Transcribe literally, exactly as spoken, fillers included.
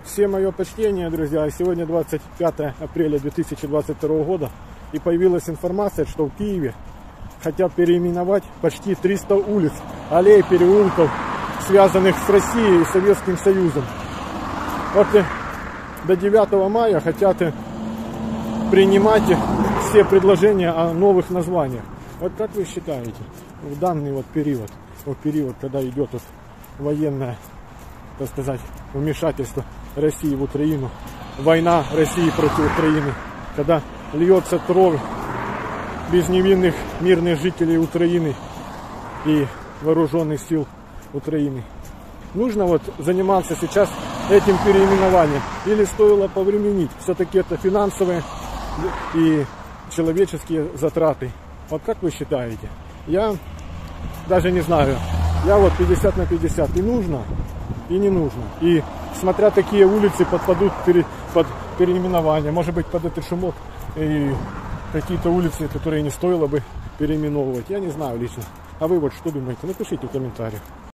Всем мое почтение, друзья. Сегодня двадцать пятое апреля две тысячи двадцать второго года. И появилась информация, что в Киеве хотят переименовать почти триста улиц, аллей, переулков, связанных с Россией и Советским Союзом. Вот до девятого мая хотят принимать все предложения о новых названиях. Вот как вы считаете, в данный вот период, в период, когда идет вот военное, так сказать, вмешательство России в Украину, война России против Украины, когда льется кровь безневинных мирных жителей Украины и вооруженных сил Украины. Нужно вот заниматься сейчас этим переименованием или стоило повременить? Все-таки это финансовые и человеческие затраты. Вот как вы считаете? Я даже не знаю. Я вот пятьдесят на пятьдесят. И нужно, и не нужно. И смотря какие улицы подпадут под переименование. Может быть, под этот шумок и какие-то улицы, которые не стоило бы переименовывать. Я не знаю лично. А вы вот что думаете? Напишите в комментариях.